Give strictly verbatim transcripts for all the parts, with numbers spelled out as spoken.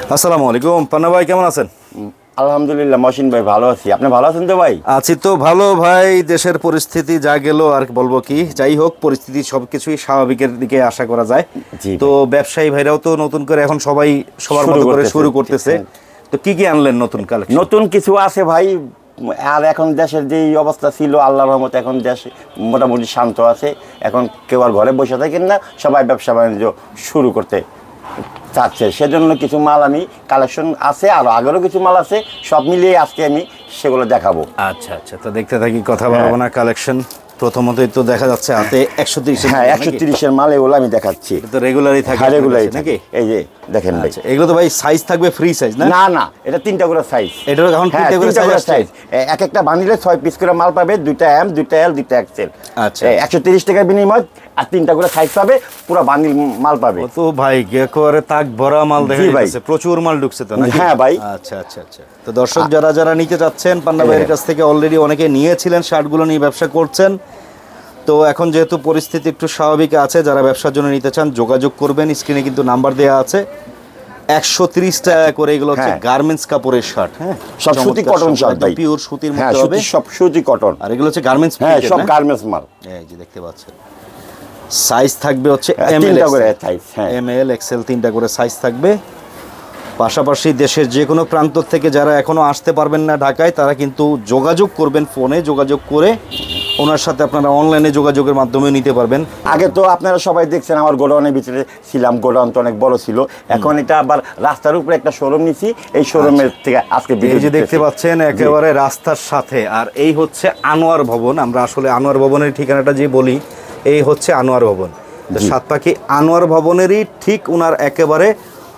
আসসালামু আলাইকুম পান্না ভাই, কেমন আছেন? আলহামদুলিল্লাহ মহসিন ভাই, ভালো আছি। আপনি ভালো আছেন তো ভাই? আছি তো ভালো ভাই। দেশের পরিস্থিতি যা গেল আর বলবো কি, যাই হোক পরিস্থিতি সবকিছুই স্বাভাবিকের দিকে আশা করা যায়। তো ব্যবসায়ী ভাইরাও তো নতুন করে এখন সবাই সবার মতো করে শুরু করতেছে। তো কি কি আনলেন নতুন কালেকশন? নতুন কিছু আছে ভাই। আর এখন দেশের যে অবস্থা ছিল, আল্লাহর রহমতে এখন দেশ মোটামুটি শান্ত আছে। এখন কেউ আর ঘরে বসে থাকেন না, সবাই ব্যবসা বাণিজ্য শুরু করতে চাচ্ছে। সেজন্য কিছু মাল আমি কালেকশন আছে, আর আগেরও কিছু মাল আছে, সব মিলিয়ে আজকে আমি সেগুলো দেখাবো। আচ্ছা আচ্ছা, তো দেখতে থাকি, কথা বলবো না। কালেকশন প্রথমতই তো দেখা যাচ্ছে হাতে একশো তিরিশ। হ্যাঁ, একশো তিরিশের মাল এগুলো আমি দেখাচ্ছি। তো রেগুলারই থাকে? রেগুলারই নাকি? এই যে দেখেন ভাই, এগুলো তো ভাই সাইজ থাকবে ফ্রি সাইজ না? না না, এটা তিনটা করে সাইজ। এটা এখন তিনটা করে সাইজ, এক একটা বান্ডিলে ছয় পিস করে মাল পাবে, দুইটা এম, দুইটা এল, দুইটা এক্সেল। আচ্ছা, একশো তিরিশ টাকার বিনিময় আর তিনটা করে সাইজ পাবে, পুরো বান্ডিল মাল পাবে। তো ভাই একেবারে তাক ভরা মাল দেখা যাচ্ছে, প্রচুর মাল ঢুকছে তো নাকি? হ্যাঁ ভাই। আচ্ছা আচ্ছা আচ্ছা, তো দর্শক যারা যারা নিতে যাচ্ছেন পান্না ভাইয়ের কাছ থেকে অলরেডি অনেকে নিয়েছিলেন, শার্টগুলো নিয়ে ব্যবসা করছেন। তো এখন যেহেতু পরিস্থিতি একটু স্বাভাবিক আছে, যারা ব্যবসার জন্য নিতে চান যোগাযোগ করবেন। স্ক্রিনে কিন্তু নাম্বার দেওয়া আছে। একশো তিরিশ টাকা করে এগুলো হচ্ছে গার্মেন্টস কাপড়ের শার্ট। হ্যাঁ, সব সুতি কটন শার্ট ভাই, পিওর সুতির মধ্যে হবে, সব সুতি কটন। আর এগুলো হচ্ছে গার্মেন্টস। হ্যাঁ, সব গার্মেন্টস মাল। এই যে দেখতে পাচ্ছেন, সাইজ থাকবে হচ্ছে M L, M L XL, তিনটা করে সাইজ থাকবে। পাশাপাশি দেশের যে কোনো প্রান্ত থেকে যারা এখনো আসতে পারবেন না ঢাকায়, তারা কিন্তু যোগাযোগ করবেন, ফোনে যোগাযোগ করে ওনার সাথে আপনারা অনলাইনে যোগাযোগের মাধ্যমে নিতে পারবেন। আগে তো আপনারা সবাই দেখছেন আমার গোডাউনের ভিতরে ছিলাম, গোডাউন তো অনেক বড় ছিল। এখন এটা আবার রাস্তার উপরে একটা শোরুম নিছি, এই শোরুমের থেকে আজকে এই যে দেখতে পাচ্ছেন একেবারে রাস্তার সাথে। আর এই হচ্ছে আনোয়ার ভবন। আমরা আসলে আনোয়ার ভবনের ঠিকানাটা যে বলি, এই হচ্ছে আনোয়ার ভবন। তো সাতপাখি আনোয়ার ভবনেরই ঠিক ওনার একেবারে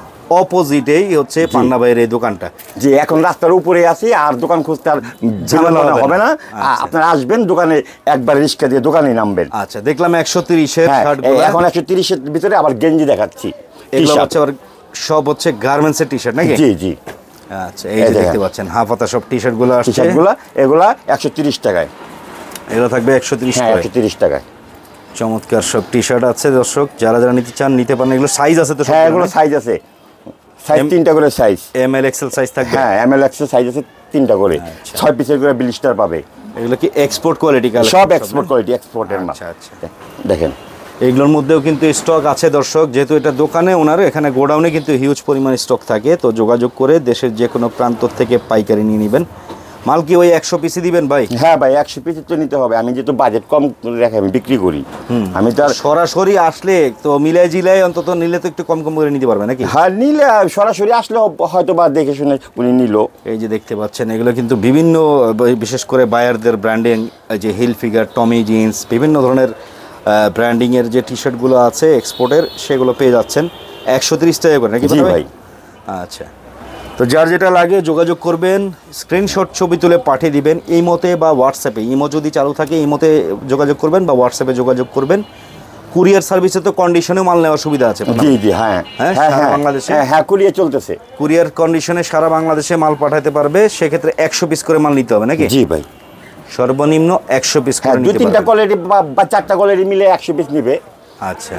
অপোজিটেই হচ্ছে পান্না ভাইয়ের এই দোকানটা। যে এখন রাস্তার উপরে আছি, আর দোকান খুঁজতে আর ঝামেলা হবে না। আপনারা আসবেন দোকানে, একবার রিক্সা দিয়ে দোকানে নামবেন। আচ্ছা, দেখলাম একশো তিরিশের শার্টগুলো। এখন একশো তিরিশের ভিতরে আবার গেঞ্জি দেখাচ্ছি। এগুলো হচ্ছে আবার সব হচ্ছে গার্মেন্টসের টি শার্ট নাকি? জি জি। আচ্ছা, এই যে দেখতে পাচ্ছেন হাফ হাতা সব টি শার্টগুলো আসছে। টি শার্টগুলো এগুলা একশো তিরিশ টাকায়। এগুলো থাকবে একশো তিরিশ টাকা। একশো তিরিশ টাকায় চমৎকার সব টি শার্ট আছে। দর্শক যারা যারা নিতে চান নিতে পারেন। এগুলো সাইজ আছে তো? হ্যাঁ, এগুলো সাইজ আছে, সাইজ তিনটা করে size. M L XL size থাকবে? হ্যাঁ, এম এল এক্সেল সাইজ আছে তিনটা করে, ছয় পিসের করে ব্লিস্টার পাবে। এগুলো কি এক্সপোর্ট কোয়ালিটি? সব এক্সপোর্ট কোয়ালিটি, এক্সপোর্টের মাল। আচ্ছা আচ্ছা, দেখেন এগুলোর মধ্যেও কিন্তু স্টক আছে দর্শক। যেহেতু এটা দোকানে, ওনার এখানে গোডাউনে কিন্তু হিউজ পরিমাণ স্টক থাকে। তো যোগাযোগ করে দেশের যে কোনো প্রান্ত থেকে পাইকারি নিয়ে নেবেন। মাল কি ওই একশো পিসি দিবেন ভাই? হ্যাঁ ভাই, একশো পিসি তো নিতে হবে। আমি যেহেতু বাজেট কম রেখে আমি বিক্রি করি, আমি তো সরাসরি আসলে তো মিলাই জিলাই অন্তত নিলে তো একটু কম কম করে নিতে পারবে নাকি? হ্যাঁ, নিলে সরাসরি আসলে হয়তো বা দেখে শুনে উনি নিল। এই যে দেখতে পাচ্ছেন এগুলো কিন্তু বিভিন্ন, বিশেষ করে বায়ারদের ব্র্যান্ডিং, যে হিল ফিগার, টমি জিন্স, বিভিন্ন ধরনের ব্র্যান্ডিংয়ের যে টি শার্টগুলো আছে এক্সপোর্টের, সেগুলো পেয়ে যাচ্ছেন একশো তিরিশ টাকা করে নাকি ভাই? আচ্ছা, তো যার যেটা লাগে যোগাযোগ করবেন, স্ক্রিনশট ছবি তুলে পাঠিয়ে দিবেন ইমোতে বা হোয়াটসঅ্যাপে। ইমো যদি চালু থাকে ইমোতে যোগাযোগ করবেন বা হোয়াটসঅ্যাপে যোগাযোগ করবেন। কুরিয়ার সার্ভিসে তো কন্ডিশনেও মাল নেওয়ার সুবিধা আছে? জি জি, হ্যাঁ হ্যাঁ, সারা বাংলাদেশে। হ্যাঁ, কুরিয়ার চলতেছে। কুরিয়ার কন্ডিশনে সারা বাংলাদেশে মাল পাঠাতে পারবে। সেক্ষেত্রে একশো পিস করে মাল নিতে হবে নাকি? জি ভাই, সর্বনিম্ন একশো পিস করে নিতে পারবে। দুই তিনটা কোয়ালিটি বা চারটা কোয়ালিটি মিলে একশো পিস নিবে। আচ্ছা,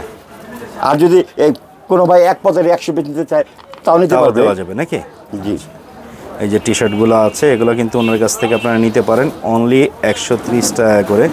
আর যদি কোনো ভাই এক পদের একশো পিস নিতে চায় তাও নিতে পারবে, দেওয়া যাবে নাকি? জি। এই যে টি শার্টগুলো আছে এগুলো কিন্তু ওনার কাছ থেকে আপনারা নিতে পারেন অনলি একশো ত্রিশ টাকা করে।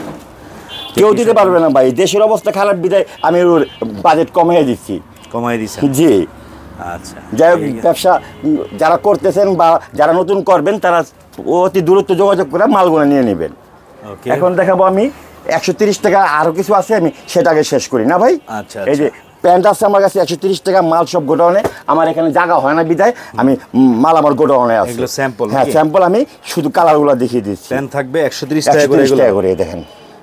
কেউ দিতে পারবে না ভাই, দেশের অবস্থা খারাপ বিদায় আমি ওর বাজেট কমিয়ে দিচ্ছি। কমিয়ে দিচ্ছেন? জি। আচ্ছা, যাই হোক, ব্যবসা যারা করতেছেন বা যারা নতুন করবেন তারা অতি দূরত্ব যোগাযোগ করে মালগুলো নিয়ে নেবেন। এখন দেখাবো আমি একশো তিরিশ টাকা, আরও কিছু আছে আমি সেটাকে শেষ করি না ভাই। আচ্ছা, এই যে প্যান্ট আছে আমার কাছে একশো তিরিশ টাকা, মাল সব গোডাউনে। আমার এখানে জায়গা হয় না বিদায় আমি মাল আমার গোডাউনে আছে। স্যাম্পল? হ্যাঁ, স্যাম্পল। আমি শুধু কালারগুলো দেখিয়ে দিচ্ছি। প্যান্ট থাকবে একশো তিরিশ টাকা করে। দেখেন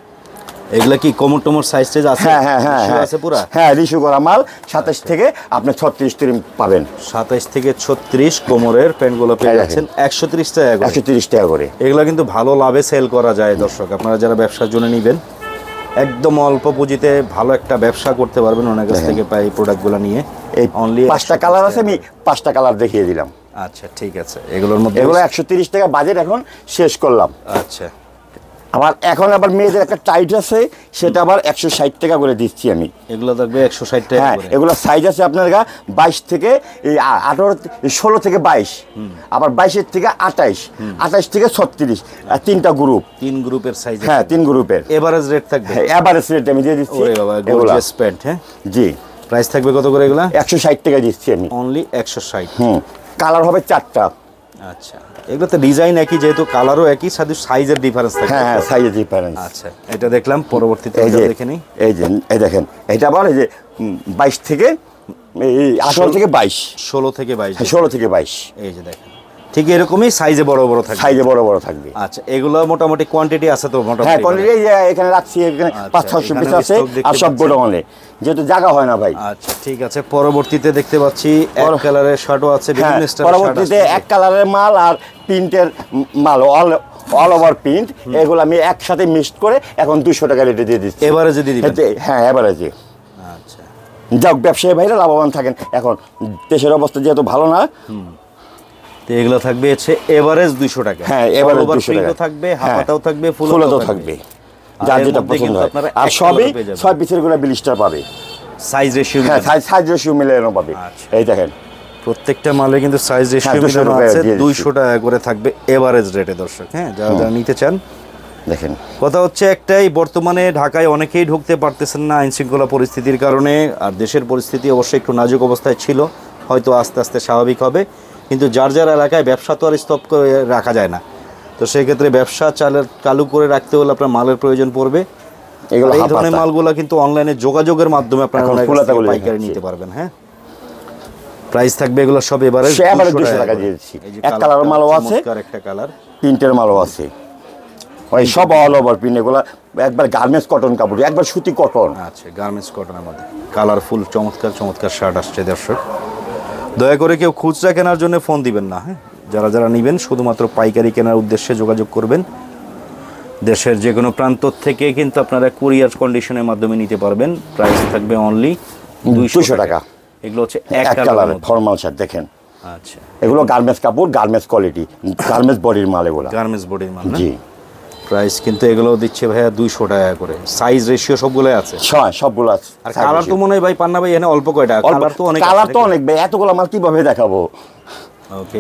এগুলা কি কোমর টোমর সাইজ টাইজ আছে? হ্যাঁ হ্যাঁ হ্যাঁ আছে পুরা? হ্যাঁ, রিস্যু করা মাল। সাতাশ থেকে আপনি ছত্রিশ তিরিশ পাবেন। সাতাশ থেকে ছত্রিশ কোমরের প্যান্টগুলো পেয়ে যাচ্ছেন একশো তিরিশ টাকা করে। একশো তিরিশ টাকা করে। এগুলো কিন্তু ভালো লাভে সেল করা যায় দর্শক। আপনারা যারা ব্যবসার জন্য নেবেন, একদম অল্প পুঁজিতে ভালো একটা ব্যবসা করতে পারবেন ওনার কাছ থেকে পাই প্রোডাক্টগুলো নিয়ে। এই অনলি পাঁচটা কালার আছে, আমি পাঁচটা কালার দেখিয়ে দিলাম। আচ্ছা, ঠিক আছে। এগুলোর মধ্যে এগুলো একশো তিরিশ টাকা বাজেট এখন শেষ করলাম। আচ্ছা, আবার এখন আবার মেয়েদের একটা টাইট আছে, সেটা আবার একশো ষাট টাকা করে দিচ্ছি আমি। এগুলো থাকবে একশো ষাট টাকা হ্যাঁ, করে। এগুলো সাইজ আছে আপনার গা বাইশ থেকে এই আ- আঠারো ষোলো থেকে বাইশ, আবার বাইশের থেকে আঠাইশ, আঠাইশ থেকে ছত্রিশ, আর তিনটা গ্রুপ। তিন গ্রুপের সাইজ। হ্যাঁ, তিন গ্রুপের এভারেজ রেট থাকবে। হ্যাঁ, এভারেজ রেট আমি দিয়ে দিচ্ছি। ওরে বাবা, এগুলা গর্জিয়াস প্যান্ট। হ্যাঁ, জি, প্রাইস থাকবে কত করে এগুলা? একশো ষাট টাকা দিচ্ছি আমি। অনলি একশো ষাট। হুম, কালার হবে চারটা। আচ্ছা, এগুলো তো ডিজাইন একই, যেহেতু কালারও একই, শুধু সাইজের ডিফারেন্স থাকে। হ্যাঁ হ্যাঁ, সাইজের ডিফারেন্স। আচ্ছা, এটা দেখলাম, পরবর্তীতে এই যে এটা দেখে নিই। এই যে এই দেখেন, এটা আবার এই যে বাইশ থেকে এই আঠারো থেকে বাইশ, ষোলো থেকে বাইশ। ষোলো থেকে বাইশ, এই যে দেখেন, ঠিক এরকমই সাইজে বড় বড় থাকবে। সাইজে বড় বড় থাকবে। আচ্ছা, এগুলো মোটামুটি কোয়ান্টিটি আছে তো? মোটামুটি হ্যাঁ, কোয়ান্টিটি এই যে এখানে রাখছি, এখানে আচ্ছা, পাঁচ ছশো এখানে পিস আছে, stock দেখতে আর সব পাচ্ছি। গোডাউনে, যেহেতু জায়গা হয় না ভাই। আচ্ছা, ঠিক আছে। পরবর্তীতে দেখতে পাচ্ছি এক পর- কালারের শার্টও আছে, হ্যাঁ, বিভিন্ন স্টাইলের শার্ট পরবর্তীতে আছে। এক কালারের মাল আর প্রিন্টের মাল, অল অল ওভার প্রিন্ট, এগুলো আমি একসাথে মিক্সড করে এখন দুশো টাকা রেটে দিয়ে দিচ্ছি। এভারেজে দিয়ে দিবেন? এতে- হ্যাঁ, এভারেজে। আচ্ছা, যাক, ব্যবসায়ী ভাইরা লাভবান থাকেন। এখন দেশের অবস্থা যেহেতু ভালো না। তো এগুলো থাকবে হচ্ছে এভারেজ দুইশো টাকা। হ্যাঁ, এভারেজ All over দুশো print টাকা ও থাকবে, হ্যাঁ, হাফাটাও থাকবে, ফুলও ফুলও থাকবে, আর যার এর যেটা মধ্যে পছন্দ কিন্তু হয়। আপনারা আর এক সবই কালারও পেয়ে যাবেন। ছয় পিসের করে ব্লিস্টার পাবে, সাইজ রেশিও। হ্যাঁ, সাইজ সাইজ রেশিও মিলে পাবে। আচ্ছা। এই দেখেন, প্রত্যেকটা মালে কিন্তু সাইজ রেশিও হ্যাঁ, দুশো মিলানো টাকা আছে, দিয়ে দিচ্ছি। দুইশো টাকা করে থাকবে এভারেজ রেটে দর্শক। হ্যাঁ, যারা যারা নিতে চান, দেখেন কথা হচ্ছে একটাই, বর্তমানে ঢাকায় অনেকেই ঢুকতে পারতেছেন না আইন শৃঙ্খলা পরিস্থিতির কারণে, আর দেশের পরিস্থিতি অবশ্যই একটু নাজুক অবস্থায় ছিল, হয়তো আস্তে আস্তে স্বাভাবিক হবে, কিন্তু যার যার এলাকায় ব্যবসা তো আর স্টপ করে রাখা যায় না। তো সেক্ষেত্রে ব্যবসা চালের চালু করে রাখতে হলে আপনার মালের প্রয়োজন পড়বে। এগুলো এই হাফ ধরনের হাতা। মালগুলো কিন্তু অনলাইনে যোগাযোগের মাধ্যমে আপনারা এখন ওনার কাছ ফুলাতা থেকে বলে পাইকারি দেখাচ্ছি। নিতে পারবেন। হ্যাঁ, প্রাইস থাকবে এগুলো সব এবারে সে এবারে দুশো টাকা দিয়ে দিচ্ছি। এক কালার মালও আছে, একটা কালার প্রিন্টের মালও আছে, ওই সব অল ওভার প্রিন্ট। এগুলো একবার গার্মেন্টস কটন কাপড়, একবার সুতি কটন। আচ্ছা, গার্মেন্টস কটনের মধ্যে কালারফুল চমৎকার চমৎকার শার্ট আসছে দর্শক। দয়া করে কেউ খুচরা কেনার জন্য ফোন দিবেন না। হ্যাঁ, যারা যারা নেবেন শুধুমাত্র পাইকারি কেনার উদ্দেশ্যে যোগাযোগ করবেন। দেশের যে কোনো প্রান্ত থেকে কিন্তু আপনারা কুরিয়ার কন্ডিশনের মাধ্যমে নিতে পারবেন। প্রাইস থাকবে অনলি দুইশো টাকা। এগুলো হচ্ছে এক এক কালারের কালারের মধ্যে। ফর্মাল শার্ট দেখেন। আচ্ছা, এগুলো গার্মেন্টস কাপড়, গার্মেন্টস কোয়ালিটি, গার্মেন্টস বডির মাল এগুলো। গার্মেন্টস বডির মাল না? জি, প্রাইস কিন্তু এগুলো দিচ্ছে ভাইয়া দুইশো টাকা করে। সাইজ রেশিও সবগুলোই আছে। সব সবগুলো আছে। আর কালার তো মনে হয় ভাই পান্না ভাই এখানে অল্প কয়টা, কালার তো অনেক। কালার তো অনেক ভাই, এতগুলো মাল কিভাবে দেখাবো। ওকে,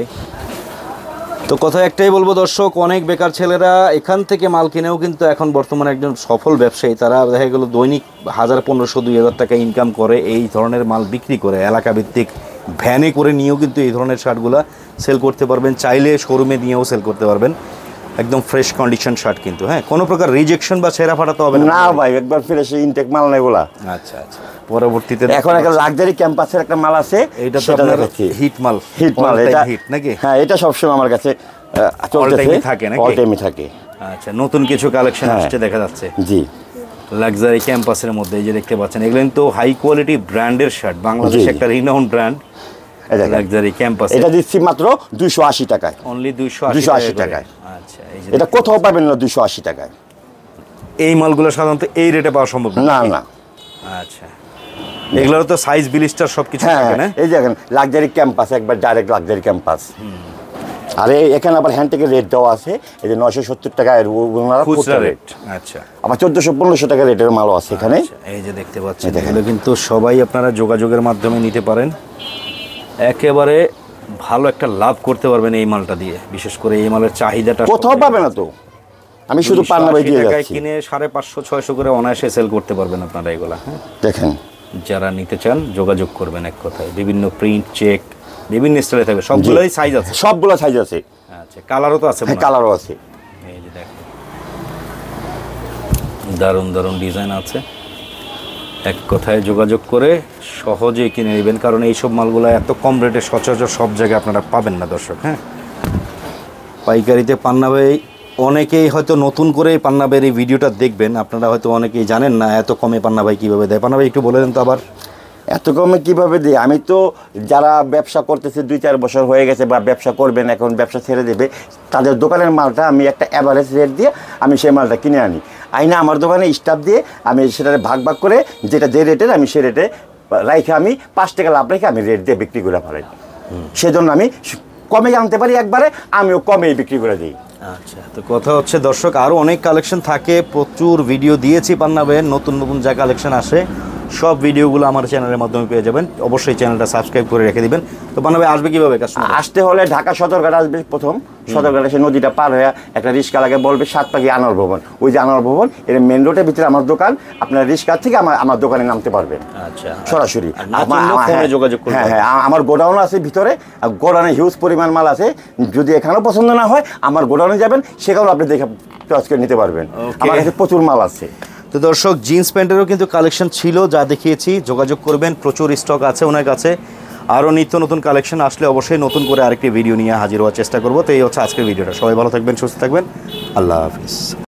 তো কথা একটাই বলবো দর্শক, অনেক বেকার ছেলেরা এখান থেকে মাল কিনেও কিন্তু এখন বর্তমানে একজন সফল ব্যবসায়ী। তারা দেখা গেলো দৈনিক হাজার পনেরোশো দুই হাজার টাকা ইনকাম করে এই ধরনের মাল বিক্রি করে, এলাকা ভিত্তিক ভ্যানে করে নিয়েও কিন্তু এই ধরনের শার্টগুলো সেল করতে পারবেন। চাইলে শোরুমে নিয়েও সেল করতে পারবেন। একদম ফ্রেশ কন্ডিশন শার্ট কিন্তু। হ্যাঁ, কোনো প্রকার রিজেকশন বা ছেঁড়া ফাটা তো হবে না ভাই, একবার ফ্রেশ ইনটেক মাল না এগুলা। আচ্ছা আচ্ছা, পরবর্তীতে এখন একটা লাক্সারি ক্যাম্পাসের একটা মাল আছে, এইটা তো সেটা আপনার দেখাচ্ছি। হিট মাল। হিট মাল, All time এটা হিট নাকি? হ্যাঁ, এটা সবসময় আমার কাছে আহ, চলতেছে, time-ই থাকে নাকি? অল টাইমই থাকে। আচ্ছা, নতুন কিছু কালেকশন হ্যাঁ। আসছে দেখা যাচ্ছে জি, লাক্সারি ক্যাম্পাসের মধ্যে। এই যে দেখতে পাচ্ছেন, এগুলো কিন্তু হাই কোয়ালিটি ব্র্যান্ডের শার্ট, বাংলাদেশ জি। একটা রিনাউন্ড ব্র্যান্ড এই দেখেন, লাক্সারি ক্যাম্পাস। এটা দিচ্ছি মাত্র দুইশো আশি টাকায়। অনলি দুইশো দুইশো আশি আশি টাকায়। টাকায়। আচ্ছা, এই যে এটা কোথাও পাবেন না দুইশো আশি টাকায়। এই মালগুলো সাধারণত এই রেটে পাওয়া সম্ভব না। না না, আচ্ছা, এগুলোর তো সাইজ বিলিস্টার সবকিছু হ্যাঁ, থাকে না? এই দেখেন লাক্সারি ক্যাম্পাস, একবার ডাইরেক্ট লাক্সারি ক্যাম্পাস। আর এই- এখানে আবার হ্যান্ড থেকে রেট দেওয়া আছে, এই যে নয়শো সত্তর টাকা এর ওনারা খুচরা খুচরা রেট। রেট, আচ্ছা আবার চোদ্দশো পনেরোশো টাকা রেটের মালও আছে এখানে। আচ্ছা, এই যে দেখতে পাচ্ছেন, এই দেখেন। এগুলো কিন্তু সবাই আপনারা যোগাযোগের মাধ্যমে নিতে পারেন। একেবারে ভালো একটা লাভ করতে পারবেন এই মালটা দিয়ে। বিশেষ করে এই মালের চাহিদাটা কোথাও পাবে না তো, আমি শুধু পান্না ভাই দিয়ে যাচ্ছি। কিনে সাড়ে পাঁচশো ছয়শো করে অনায়াসে সেল করতে পারবেন আপনারা এগুলা। হ্যাঁ, দেখেন, যারা নিতে চান যোগাযোগ করবেন। এক কথায় বিভিন্ন প্রিন্ট চেক বিভিন্ন স্টাইলে থাকবে, সবগুলোই সাইজ আছে। সবগুলো সাইজ আছে। আচ্ছা, কালারও তো আছে মনে হ্যাঁ, হয়? কালারও আছে। এই যে দেখেন, দারুণ দারুণ ডিজাইন আছে। এক কথায় যোগাযোগ করে সহজেই কিনে নেবেন, কারণ এইসব মালগুলো এত কম রেটে সচরাচর সব জায়গায় আপনারা পাবেন না দর্শক। হ্যাঁ, পাইকারিতে পান্না ভাই, অনেকেই হয়তো নতুন করে পান্না ভাইয়ের এই ভিডিওটা দেখবেন, আপনারা হয়তো অনেকেই জানেন না এত কমে পান্না ভাই কীভাবে দেয়। পান্না ভাই একটু বলে দেন তো আবার। এত কমে কিভাবে দিই? আমি তো যারা ব্যবসা করতেছে দুই চার বছর হয়ে গেছে বা ব্যবসা করবেন, এখন ব্যবসা ছেড়ে দেবে, তাদের দোকানের মালটা আমি একটা অ্যাভারেজ রেট দিয়ে আমি সেই মালটা কিনে আনি। আইনা আমার দোকানে স্টাফ দিয়ে আমি সেটা ভাগ ভাগ করে, যেটা যে রেটের আমি সে রেটে রাইখে আমি পাঁচ টাকা লাভ রেখে আমি রেট দিয়ে বিক্রি করে ফেলাই। সেজন্য আমি কমে আনতে পারি একবারে, আমিও কমেই বিক্রি করে দিই। আচ্ছা, তো কথা হচ্ছে দর্শক আরও অনেক কালেকশন থাকে, প্রচুর ভিডিও দিয়েছি পান্না ভাইয়ের, নতুন নতুন যা কালেকশন আসে সব ভিডিওগুলো আমার চ্যানেলের মাধ্যমে পেয়ে যাবেন। অবশ্যই চ্যানেলটা সাবস্ক্রাইব করে রেখে দিবেন। তো পান্না ভাই আসবে কীভাবে কাস্টমার? আসতে হলে ঢাকা সদরঘাট আসবে প্রথম, সদরঘাট এসে নদীটা পার হয়ে একটা রিক্সা লাগে, বলবে সাত পাখি আনোয়ার ভবন, ওই যে আনোয়ার ভবন এর মেন রোডের ভিতরে আমার দোকান, আপনার রিক্সা থেকে আমার আমার দোকানে নামতে পারবেন আচ্ছা, সরাসরি। আর না চিনলেও ফোনে যোগাযোগ করতে হ্যাঁ হবে। হ্যাঁ, আমার গোডাউন আছে ভিতরে, গোডাউনে হিউজ পরিমাণ মাল আছে, যদি এখানেও পছন্দ না হয় আমার গোডাউনে যাবেন, সেখানেও আপনি দেখে চয়েস করে নিতে পারবেন। Okay. আমার কাছে প্রচুর মাল আছে। তো দর্শক জিন্স প্যান্টেরও কিন্তু কালেকশন ছিল, যা দেখিয়েছি, যোগাযোগ করবেন, প্রচুর স্টক আছে ওনার কাছে। আরও নিত্য নতুন কালেকশন আসলে অবশ্যই নতুন করে আরেকটি ভিডিও নিয়ে হাজির হওয়ার চেষ্টা করবো। তো এই হচ্ছে আজকের ভিডিওটা। সবাই ভালো থাকবেন, সুস্থ থাকবেন, আল্লাহ হাফিজ।